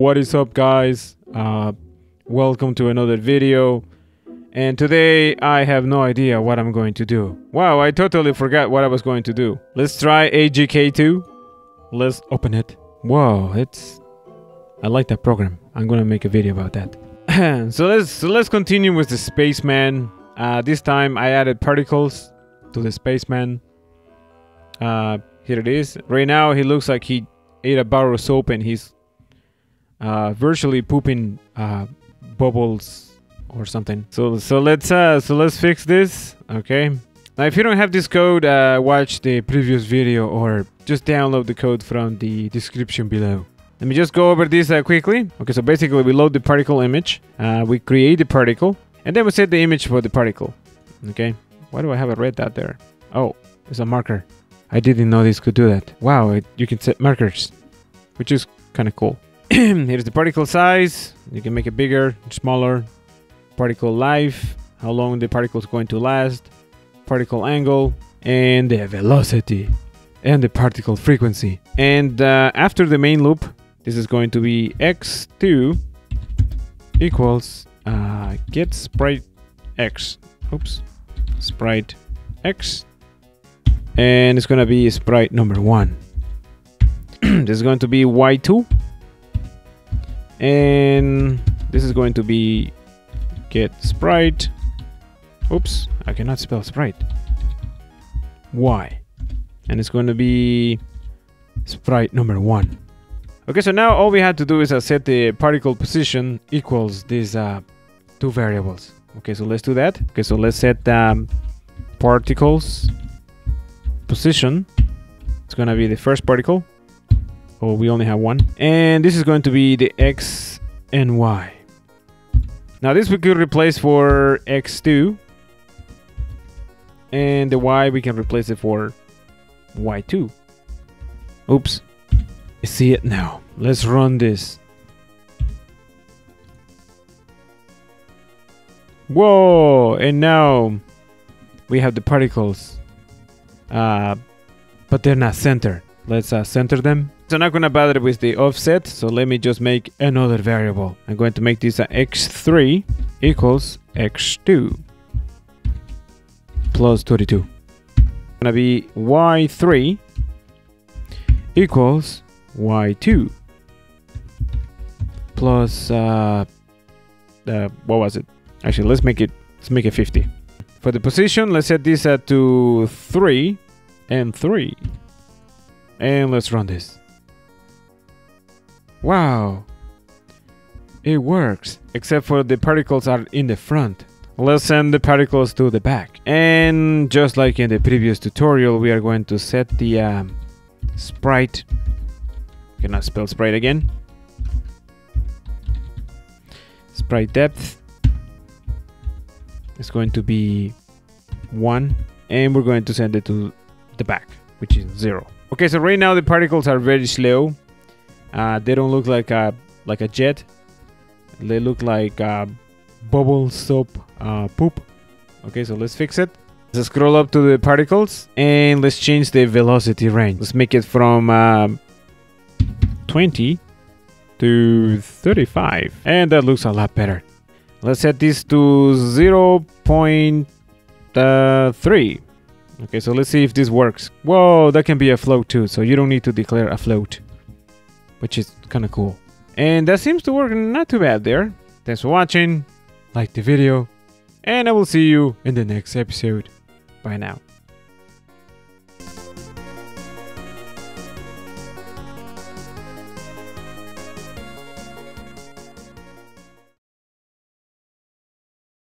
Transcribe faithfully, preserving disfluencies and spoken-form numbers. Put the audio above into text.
What is up, guys? Uh, welcome to another video. And today I have no idea what I'm going to do. Wow, I totally forgot what I was going to do. Let's try A G K two. Let's open it. Whoa, it's... I like that program. I'm gonna make a video about that. so let's so let's continue with the spaceman. Uh, this time I added particles to the spaceman. Uh, here it is. Right now he looks like he ate a bar of soap and he's uh, virtually pooping uh, bubbles or something. So so let's uh, so let's fix this. Okay. Now if you don't have this code, uh, watch the previous video or just download the code from the description below. Let me just go over this uh, quickly. Okay, so basically we load the particle image, uh, we create the particle, and then we set the image for the particle. Okay, why do I have a red dot there? Oh, it's a marker. I didn't know this could do that. Wow, it, you can set markers, which is kind of cool. Here's the particle size. You can make it bigger, smaller. Particle life, how long the particle is going to last. Particle angle, and the velocity, and the particle frequency. And uh, after the main loop, this is going to be x two equals uh, GetSpriteX. Oops, SpriteX. And it's going to be sprite number one. This is going to be y two. And this is going to be GetSprite. Oops, I cannot spell sprite. Y. And it's going to be sprite number one. Okay, so now all we had to do is uh, set the particle position equals these uh, two variables. Okay, so let's do that. Okay, so let's set um, particles position. It's going to be the first particle. Oh, we only have one. And this is going to be the X and Y. Now this we could replace for X two. And the Y we can replace it for Y two. Oops. I see it now. Let's run this. Whoa! And now we have the particles. Uh, but they're not centered. Let's uh, center them. So I'm not going to bother with the offset. So let me just make another variable. I'm going to make this uh, x three equals x two plus thirty-two. It's going to be y three equals y two plus uh, uh what was it? Actually, let's make it let's make it fifty. For the position, let's set this at to three and three, and let's run this. Wow, it works, except for the particles are in the front. Let's send the particles to the back, and just like in the previous tutorial, we are going to set the um, sprite. Cannot spell sprite again. SetSpriteDepth is going to be one, and we're going to send it to the back, which is zero. Okay, so right now the particles are very slow. Uh, they don't look like a like a jet. They look like uh, bubble soap uh, poop. Okay, so let's fix it. Let's scroll up to the particles and let's change the velocity range. Let's make it from uh, twenty to thirty-five, and that looks a lot better. Let's set this to zero point three. Okay, so let's see if this works. Whoa, that can be a float too, so you don't need to declare a float, which is kind of cool. And that seems to work not too bad there. Thanks for watching, like the video, and I will see you in the next episode. Bye now.